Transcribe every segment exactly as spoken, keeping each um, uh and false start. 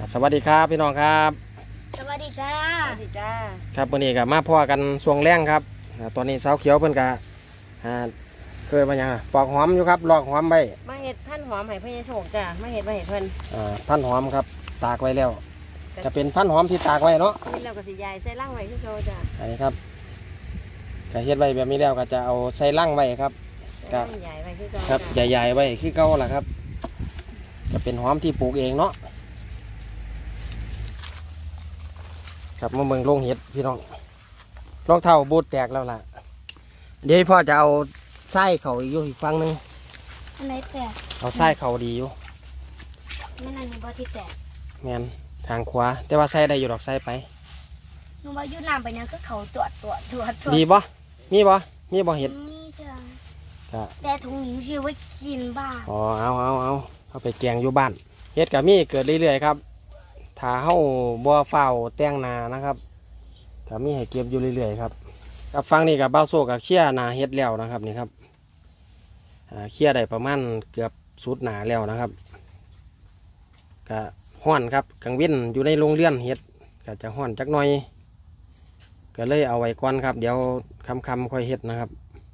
สวัสดีครับพี่น้องครับสวัสดีจ้าสวัสดีจ้าครับวันนี้กับมาพ่อกันช่วงแรงครับตอนนี้สาวเขียวเพิ่นกะเคยมาอย่างปอกหอมอยู่ครับลอกหอมใบมาเห็ดพันหอมให้พ่อใหญ่โชคจ้ามาเห็ดมาเห็ดเพิ่นพันหอมครับตากไว้แล้วจะเป็นพันหอมที่ตากไว้เนาะนี่เราก็สิยายใส่ล่างไว้คือเขาจ้าอันนี้ครับจะเฮ็ดไว้แบบนี้แล้วก็จะเอาใส่ล่างไว้ครับก็ใหญ่ไว้คือเขาครับใหญ่ๆไว้คือเก่าแหละครับจะเป็นหอมที่ปลูกเองเนาะครับมาเมืองลงเห็ดพี่น้องรองเท้าบูทแตกแล้วล่ะเดี๋ยวพ่อจะเอาไส้เขาอยู่อีกฝั่งนึงอันไหนแตกเอาไส้เขาดีอยู่ไม่นานนี้บ่ที่แตกแมนทางขวาแต่ว่าไส้ได้อยู่ดอกไส้ไปหนูว่ายุ่น้ำไปเนี่ยก็เขาตรวจตรวจตรวจดีบ่มีบ่มีบ่เห็ดมีจ้ะแต่ถุงหญิงชื่อไว้กินบ้างอ๋อเอาเอาเอาเอาไปแกงอยู่บ้านเห็ดกับมีเกิดเรื่อยๆครับถ้าเฮาบ่เฝ้าแต่งนานะครับกับมีให้เก็บอยู่เรื่อยๆครับกับฟังนี่กับเบ้าโซ่กับเชี่ยนาเห็ดแล้วนะครับนี่ครับเชี่ยได้ประมาณเกือบสุดหนาแล้วนะครับก็ห้อนครับกังเว้นอยู่ในโรงเรือนเห็ดก็จะห้อนจักหน่อยก็เลยเอาไว้ก่อนครับเดี๋ยวคำคำค่อยเห็ดนะครับ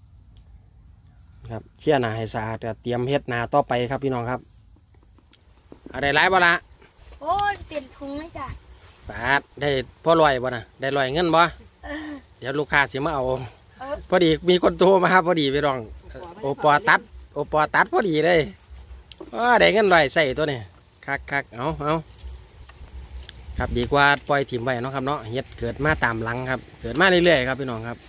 ครับเชี่ยนาให้สะอาดเตรียมเห็ดนาต่อไปครับพี่น้องครับอะไรไร้บ่ละโอ้เปลี่ยนถุงไหมจ้ะปาดได้พ่อลอยบ่นะได้ลอยเงินบ่เดี๋ยวลูกค้าเสียมาเอาพอดีมีคนโทรมาพอดีไปลองโอปอตัดโอปอตัดพอดีเลยว่าได้เงินลอยใส่ตัวนี้คักคักเอาเอาครับดีกว่าปล่อยถิ่มไว้เนาะครับเนาะเฮ็ดเกิดมาตามหลังครับเกิดมาเรื่อยๆครับพี่น้องครับ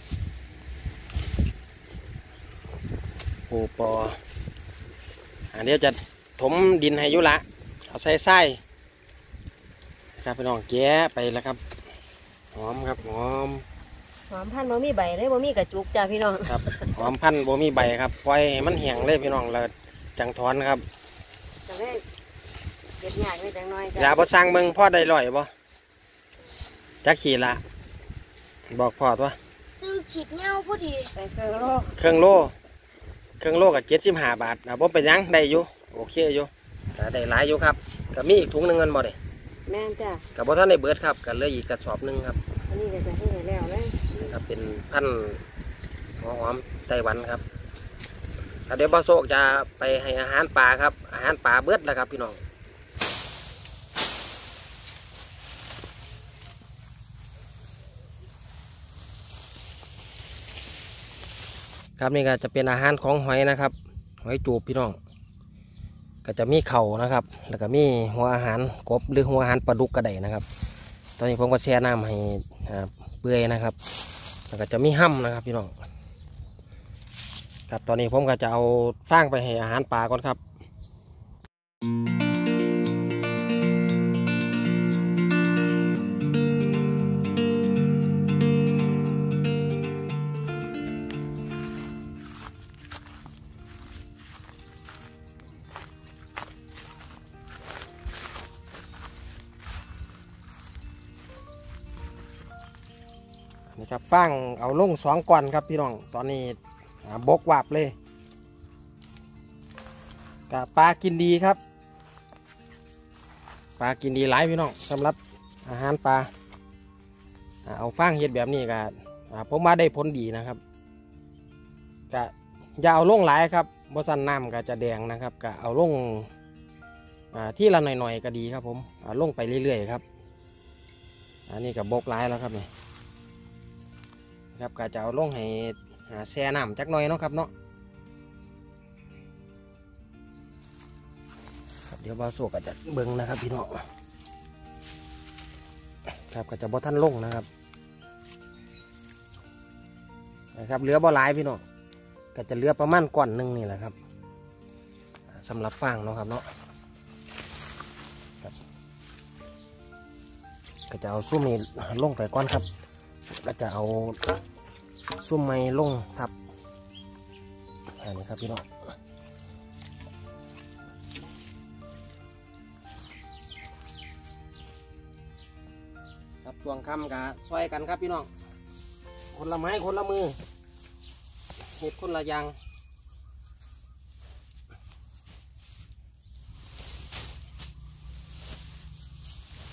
โอปออันนี้จะถมดินให้ยุละเอาใส่ไส้ครับพี่น้องแก่ไปแล้วครับหอมครับหอมหอมพันบ่มีใบเลยบ่มีกระจุกจ้าพี่น้องครับหอมพันบ่มีใบครับปล่อยมันแห้งเลยพี่น้องแล้วจังถอนครับจะได้เก็บยากนิดน้อยจ้ะอย่าบ่สร้างเมืองพ่อได้ลอยบ่จักขี่ละบอกพ่อตัวซื้อขีดเงาพอดีไปเครื่องโลเครื่องโลเครื่องโลกับเจ็ดสิบห้าบาทนะผมเป็นยังได้อยู่โอเคอยู่แต่ได้หลายอยู่ครับก็มีอีกถุงหนึ่งเงินบ่ได้แม่นจ้ะกับบ่ท่านได้เบิดครับกันเลยอีกกระสอบหนึ่งครับอันนี้ก็จะให้แล้วเลยครับเป็นพันหัวหอมไต้หวันครับเดี๋ยวบอโซกจะไปให้อาหารปลาครับอาหารปลาเบิดแล้วครับพี่น้องครับนี่ก็จะเป็นอาหารของหอยนะครับหอยจูบพี่น้องก็จะมีเข่านะครับแล้วก็มีหัวอาหารกบหรือหัวอาหารปลาดุกกระไดนะครับตอนนี้ผมก็แช่น้ำให้เปื่อยนะครับแล้วก็จะมีห้ำนะครับพี่น้องครับตอนนี้ผมก็จะเอาฟางไปให้อาหารปลาก่อนครับนี่ครับฟางเอาลงสองก้อนครับพี่น้องตอนนี้บกวับเลยกับปลากินดีครับปลากินดีหลายพี่น้องสำหรับอาหารปลาเอาฟางเห็ดแบบนี้ก็ผมมาได้ผลดีนะครับก็อย่าเอาลงหลายครับบสันน้ำก็จะแดงนะครับก็เอาลงที่ละหน่อยๆก็ดีครับผมเอาลงไปเรื่อยๆครับอันนี้กับบกหลายแล้วครับนี่ครับก็จะเอาลงให้แช่น้ำจักหน่อยเนาะครับเนาะครับเดี๋ยวบาโซก็จะเบิ่งนะครับพี่น้องครับก็จะบ่ท่านลงนะครับนะครับเหลือบ่หลายพี่น้องก็จะเหลือประมาณก้อนหนึ่งนี่แหละครับสำหรับฟางเนาะครับเนาะก็จะเอาซุ้มนี้ลงไปก้อนครับแล้วจะเอาซุ้มไม้ลงทับอันนี้ครับพี่น้องครับช่วงค่ำกับซอยกันครับพี่น้องคนละไม้คนละมือเห็ดคนละอย่าง ค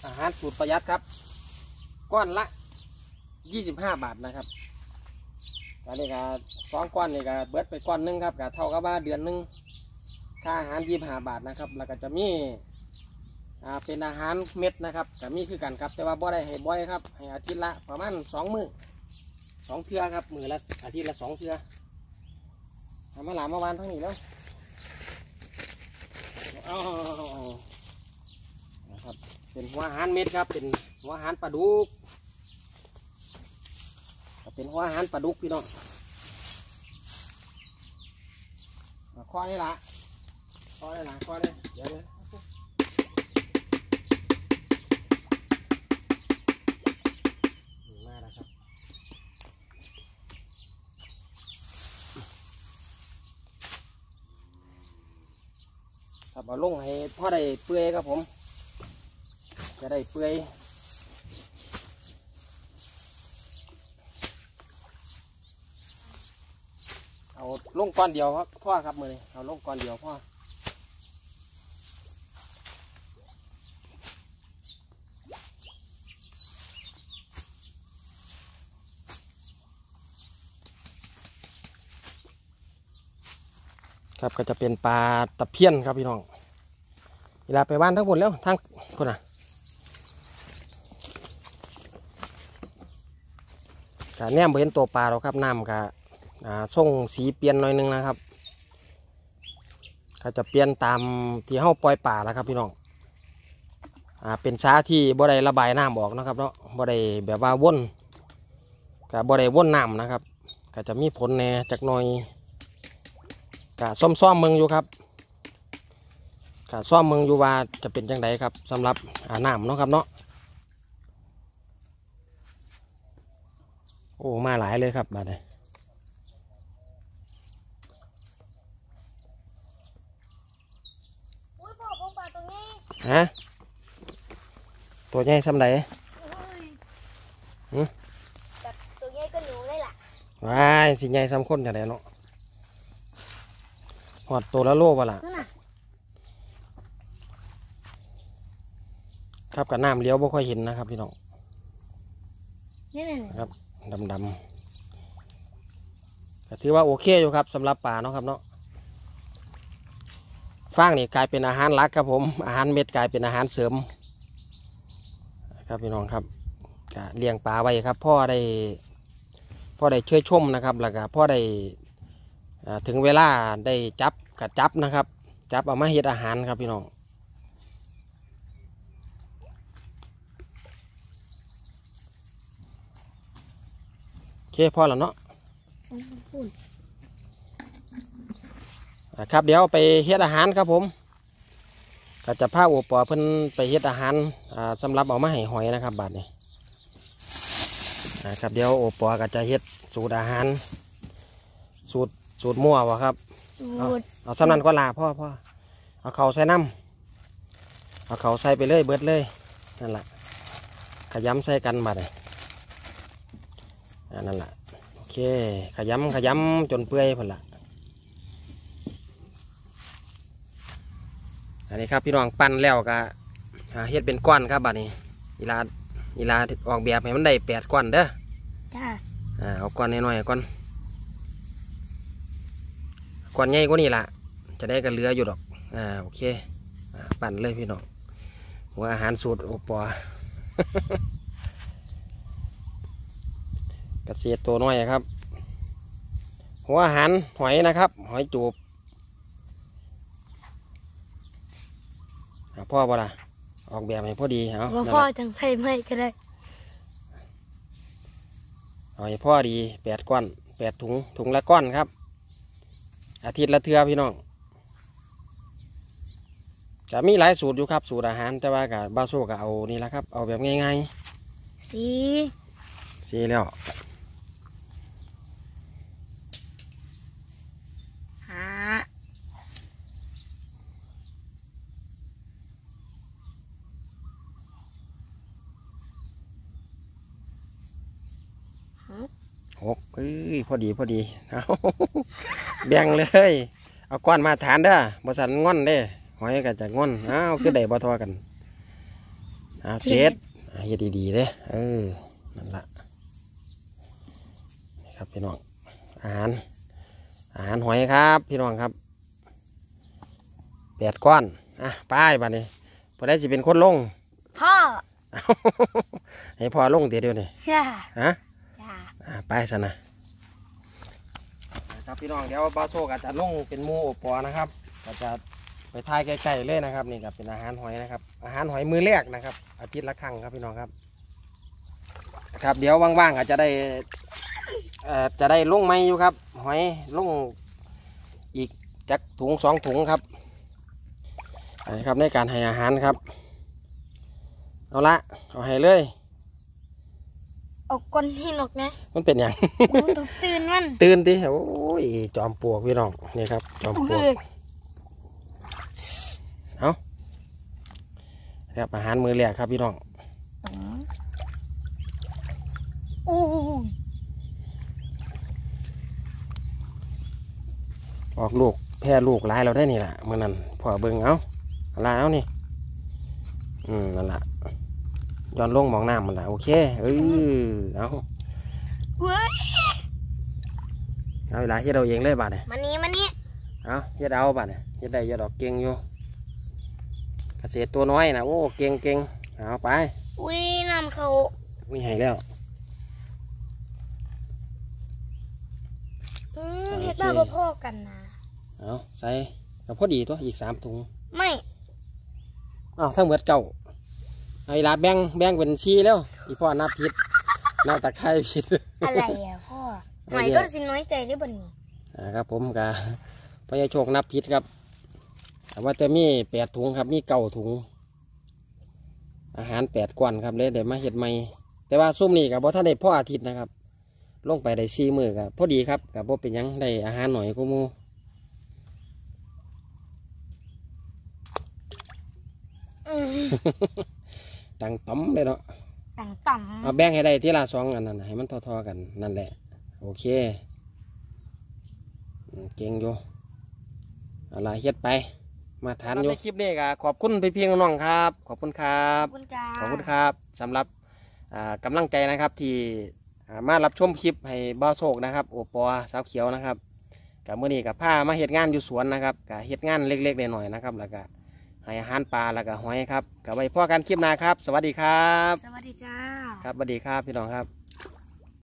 อาหารสูตรประหยัดครับก้อนละยี่สิบห้าบาทนะครับอันนี้ก็สองก้อนนี่ก็เบิดไปก้อนหนึงครับก็เท่ากับว่าเดือนหนึงค่าอาหารยี่สิบห้าบาทนะครับแล้วก็จะมีอ่าเป็นอาหารเม็ดนะครับก็มีคือกันครับแต่ว่าบ่ได้ให้บ่อยครับให้อาทิตย์ละประมาณสองมื้อสองเทื่อครับมื้อละอาทิตย์ละสองเทื่อทำมาหลามมาวานทั้งนี้แล้วอ๋อนะครับเป็นหัวอาหารเม็ดครับเป็นหัวอาหารปลาดุกเป็นหัวอาหารปลาดุกพี่น้องข้อนี่ละข้อนี่ละข้อนี่เดี๋ยวเลยมาแล้วครับครับเอาลงให้พ่อได้เปื่อยครับผมจะได้เปื่อยเอาลงก้อนเดียวครับพ่อครับมือนี้เอาลงก้อนเดียวพ่อครับก็จะเป็นปลาตะเพียนครับพี่น้องเวลาไปบ้านทั้งหมดแล้วทั้งคนอ่ะกะแนมเห็นตัวปลาเราครับน้ำกะอ่าส่งสีเปลี่ยนหน่อยนึงนะครับก็จะเปลี่ยนตามที่เฮาปล่อยป่าแล้วครับพี่น้องอ่าเป็นช้าที่บ่ได้ระบายน้ำออกนะครับเนาะบ่ได้แบบว่าว่นก็บ่ได้ว่นน้ำนะครับก็จะมีผลแน่จักหน่อยก็ซ่อมซ่อมเมืองอยู่ครับก็ซ่อมเมืองอยู่ว่าจะเป็นจังไดครับสำหรับอ่าน้ำเนาะครับเนาะโอ้มาหลายเลยครับบาดนี้ฮะตัวใหญ่ซ้ำใดหืมตัวใหญ่ก็หนูเลยล่ะว้ายสิใหญ่ซ้ำคนจังไดเนาะหอดตัวละโลบ่ล่ะนั่นน่ะครับกับน้ำเลี้ยวบ่ค่อยเห็นนะครับพี่น้องนี่น่ะครับดำดำก็ถือว่าโอเคอยู่ครับสำหรับป่าเนาะครับเนาะฟางนี่กลายเป็นอาหารหลักครับผมอาหารเม็ดกลายเป็นอาหารเสริมครับพี่น้องครับก็เลี้ยงปลาไว้ครับพ่อได้พ่อได้ช่วยชมนะครับแล้วก็พ่อได้อ่าถึงเวลาได้จับกับจับนะครับจับเอามาเฮ็ดอาหารครับพี่น้องโอเคพอแล้วเนาะปุ่นครับเดี๋ยวไปเฮ็ดอาหารครับผมก็จะพาโอปอเพิ่นไปเฮ็ดอาหารอ่าสำหรับเอามาให้หอยนะครับบาดนี้ครับเดี๋ยวโอปอก็จะเฮ็ดสูตรอาหารสูตรสูตรมั่ววะครับเอาสูตรเอาสำนันก็ลาพ่อพ่อเอาเขาใส่น้ำเอาเขาใส่ไปเลยเบิดเลยนั่นแหละขยำใส่กันบาดนี้นั่นแหละโอเคขยำขยำจนเปื่อยพุ่นละอันนี้ครับพี่น้องปั้นแล้วก็เฮ็ดเป็นก้อนครับบัดนี้เวลาเวลาออกแบบให้มันได้แปดก้อนเด้อจ้าอ่าเอาก้อนน้อยๆก้อนก้อนใหญ่กว่านี้ล่ะจะได้กันเหลืออยู่ดอกอ่าโอเคอ่าปั้นเลยพี่น้องหัวอาหารสูตรโอปอ กระเสียตัวน้อยครับหัวอาหารหอยนะครับหอยจูบพ่อบ่ล่ะออกแบบให้พอดีเอาว่าพ่อจังใส่ไม่ก็ได้เอาให้พ่อดีแปดก้อนแปดถุงถุงละก้อนครับอาทิตย์ละเทื่อพี่น้องจะมีหลายสูตรอยู่ครับสูตรอาหารแต่ว่ากับบาโซก็เอานี่แหละครับเอาแบบง่ายสีๆสีแล้วหาหกเอ้ยพอดีพอดีเอาแบ่งเลยเอาก้อนมาฐานเด้อบสันง่อนเด้หอยก็จะง่อนอ้าวคือได้บ่ทอกันอ่าเช็ดอ่าเฮ็ดดีๆเด้เออนั่นละนี่ครับพี่น้องอาหารอาหารหอยครับพี่น้องครับแปดก้อนอ่ะไปบัดนี้พอได้สิเป็นคนลงพ่อให้พ่อลงเดี๋ยวเดี๋ยวนี้จ้าฮะจ้าอ่าไปซะนะครับพี่น้องเดี๋ยวบาโซกอาจจะลงเป็นหมูโอปอนะครับก็จะไปทายใกล้ๆเลยนะครับนี่ก็เป็นอาหารหอยนะครับอาหารหอยมือแรกนะครับอาทิตย์ละครั้งครับพี่น้องครับครับเดี๋ยวว่างๆอาจจะได้เอ่อจะได้ลงไม้อยู่ครับหอยลงอีกจักถุงสองถุงครับนะครับในการให้อาหารครับเอาละเอาให้เลยเอาก้อนหินออกนะมันเป็นอย่างมันต้องตื่นมันตื่นดิโอ้ยจอมปลวกพี่น้องนี่ครับจอมปลวกเอาครับอาหารมือแรกครับพี่น้องโอ้ยออกลูกแพร่ลูกหลายเราได้นี่แหละเมื่อนั้นพอเบิ่งเอาอะไรเอานี่อืมนั่นแหละย้อนลงมองน้ำมันละโอเคเออเอาเว้ยเอาเวลาเฮ็ดเอาเองเลยบาดเนี่ยมานี้มานี้เอาเฮ็ดเอาบาดเนี่ยเฮ็ดได้เฮ็ดออกเก่งอยู่เกษตรตัวน้อยนะโอ้เก่งเก่งเอาไปอุ้ยน้ำเขามีให้แล้วอืมเห็ดบ้าบ่พ่อกันนะเอาใส่ก็พอดีตัวอีกสามถุงไม่อ้าวทั้งหมดเก่าไอ้ลาแบ่งแบ่งเป็นชีแล้วอีพ่อนับผิดนับตะไคร้ผิดอะไรอ่ะพ่อหน่อยก็สิน้อยใจได้บ่นี่อ่าครับผมกะพญาโชคนับผิดครับแต่ว่าจะมีแปดถุงครับมีเก้าถุง อาหารแปดก้อนครับเลยเดี๋ยวมาเห็ดใหม่แต่ว่าซุ่มนี่กับบ่ท่านได้พ่ออาทิตย์นะครับ ลงไปได้สี่มือกับพอดีครับกับบ่เป็นหยังได้อาหารหน่อยกูมูอืมดังต้อมเลยเนาะต่างต่เอาแบ่งให้ได้ที่ละสองอันนั้นให้มันทอๆกันนั่นแหละโอเคอืมเก่งอยู่อะไรเฮ็ดไปมาทานอยู่ในคลิปนี้ก็ขอบคุณพี่พี่น้องๆครับ ขอบคุณครัำขบอบคุณจ้าขอบคุณครับสำหรับอ่ากำลังใจนะครับที่อ่ามารับชมคลิปให้บ้าวโศกนะครับโอปอสาวเขียวนะครับกับมื่อนี้กับผ้ามาเฮ็ดงานอยู่สวนนะครับกับเฮ็ดงานเล็กๆหน่อยๆนะครับแล้วก็ให้อาหารปลาแล้วก็หอยครับกับไว้พ่อกันคลิปหน้าครับ สวัสดีครับสวัสดีจ้าครับสวัสดีครับพี่น้องครับ